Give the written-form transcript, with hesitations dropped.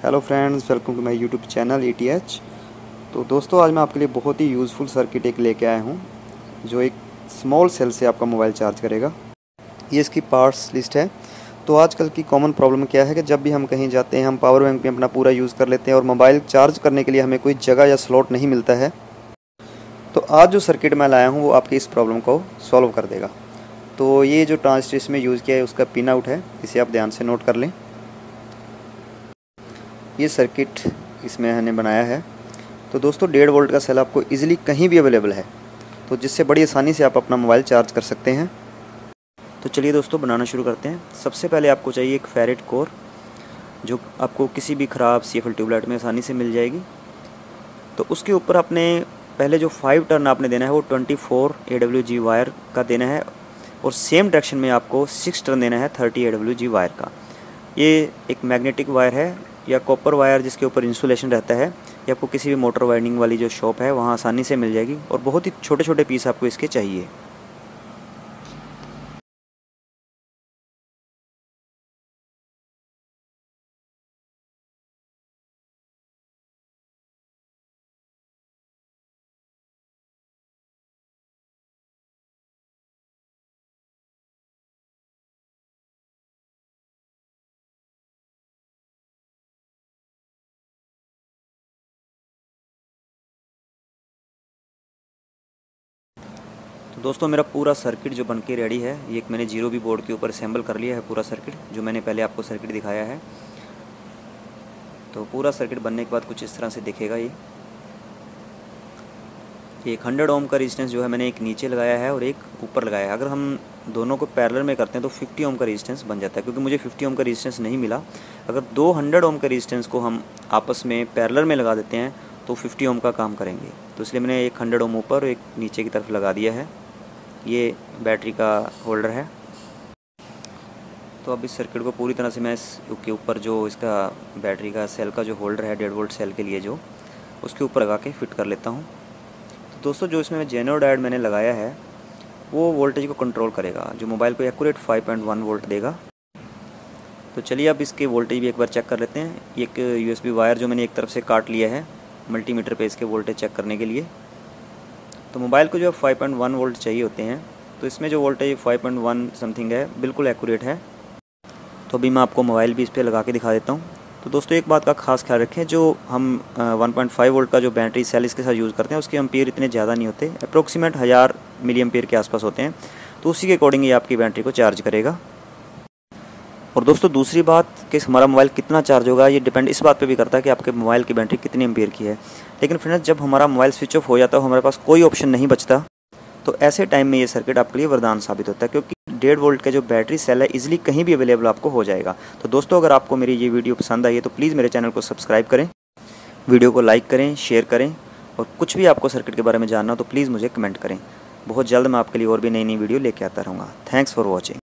Hello friends, welcome to my YouTube channel ETH। तो दोस्तों, आज मैं आपके लिए बहुत ही यूज़फुल सर्किट एक लेके आया हूँ जो एक स्मॉल सेल से आपका मोबाइल चार्ज करेगा। ये इसकी पार्ट्स लिस्ट है। तो आजकल की कॉमन प्रॉब्लम क्या है कि जब भी हम कहीं जाते हैं हम पावर बैंक में अपना पूरा यूज़ कर लेते हैं और मोबाइल चार्ज करने के लिए हमें कोई जगह या स्लॉट नहीं मिलता है। तो आज जो सर्किट मैं लाया हूँ वो आपकी इस प्रॉब्लम को सॉल्व कर देगा। तो ये जो ट्रांजिस्टर इसमें यूज़ किया है उसका पिन आउट है, इसे आप ध्यान से नोट कर लें। ये सर्किट इसमें हमने बनाया है। तो दोस्तों, 1.5 वोल्ट का सेल आपको इजीली कहीं भी अवेलेबल है, तो जिससे बड़ी आसानी से आप अपना मोबाइल चार्ज कर सकते हैं। तो चलिए दोस्तों, बनाना शुरू करते हैं। सबसे पहले आपको चाहिए एक फेरेट कोर, जो आपको किसी भी ख़राब CFL ट्यूबलाइट में आसानी से मिल जाएगी। तो उसके ऊपर आपने पहले जो 5 टर्न आपने देना है वो 24 AWG वायर का देना है, और सेम डायरेक्शन में आपको 6 टर्न देना है 30 AWG वायर का। ये एक मैग्नेटिक वायर है या कॉपर वायर जिसके ऊपर इंसुलेशन रहता है। ये आपको किसी भी मोटर वायरिंग वाली जो शॉप है वहाँ आसानी से मिल जाएगी, और बहुत ही छोटे छोटे पीस आपको इसके चाहिए। तो दोस्तों, मेरा पूरा सर्किट जो बन के रेडी है, ये एक मैंने 0B बोर्ड के ऊपर असेंबल कर लिया है पूरा सर्किट, जो मैंने पहले आपको सर्किट दिखाया है। तो पूरा सर्किट बनने के बाद कुछ इस तरह से दिखेगा। ये एक 100 ओम का रेजिस्टेंस जो है मैंने एक नीचे लगाया है और एक ऊपर लगाया है। अगर हम दोनों को पैरेलल में करते हैं तो 50 ओम का रेजिस्टेंस बन जाता है, क्योंकि मुझे 50 ओम का रेजिस्टेंस नहीं मिला। अगर 200 ओम का रेजिस्टेंस को हम आपस में पैरेलल में लगा देते हैं तो 50 ओम का काम करेंगे। तो इसलिए मैंने एक 100 ओम ऊपर और एक नीचे की तरफ लगा दिया है। ये बैटरी का होल्डर है। तो अब इस सर्किट को पूरी तरह से मैं इसके ऊपर जो इसका बैटरी का सेल का जो होल्डर है 1.5 वोल्ट सेल के लिए, जो उसके ऊपर लगा के फिट कर लेता हूँ। तो दोस्तों, जो इसमें जेनो डायोड मैंने लगाया है वो वोल्टेज को कंट्रोल करेगा, जो मोबाइल को एक्यूरेट 5.1 वोल्ट देगा। तो चलिए अब इसके वोल्टेज भी एक बार चेक कर लेते हैं। एक USB वायर जो मैंने एक तरफ से काट लिया है मल्टीमीटर पे इसके वोल्टेज चेक करने के लिए। तो मोबाइल को जो 5.1 वोल्ट चाहिए होते हैं, तो इसमें जो वोल्टेज 5.1 समथिंग है बिल्कुल एक्यूरेट है। तो अभी मैं आपको मोबाइल भी इस पर लगा के दिखा देता हूँ। तो दोस्तों, एक बात का खास ख्याल रखें, जो हम 1.5 वोल्ट का जो बैटरी सेल इसके साथ यूज़ करते हैं उसके एम्पीयर इतने ज़्यादा नहीं होते, अप्रोक्सीमेट 1000 मिली एम्पीयर के आसपास होते हैं। तो उसी के अकॉर्डिंग ये आपकी बैटरी को चार्ज करेगा। और दोस्तों, दूसरी बात कि हमारा मोबाइल कितना चार्ज होगा ये डिपेंड इस बात पे भी करता है कि आपके मोबाइल की बैटरी कितनी एम्पीयर की है। लेकिन फ्रेंड्स, जब हमारा मोबाइल स्विच ऑफ हो जाता है, हमारे पास कोई ऑप्शन नहीं बचता, तो ऐसे टाइम में ये सर्किट आपके लिए वरदान साबित होता है, क्योंकि 1.5 वोल्ट का जो बैटरी सेल है इजीली कहीं भी अवेलेबल आपको हो जाएगा। तो दोस्तों, अगर आपको मेरी ये वीडियो पसंद आई है तो प्लीज़ मेरे चैनल को सब्सक्राइब करें, वीडियो को लाइक करें, शेयर करें, और कुछ भी आपको सर्किट के बारे में जानना हो तो प्लीज़ मुझे कमेंट करें। बहुत जल्द मैं आपके लिए और भी नई नई वीडियो लेके आता रहूँगा। Thanks for watching.